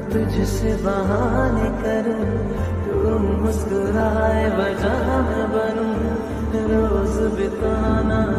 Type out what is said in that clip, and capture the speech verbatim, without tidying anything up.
तुझसे बहाने करूं, तू मुस्कुराए वजह मैं बनूं, रोज बिताना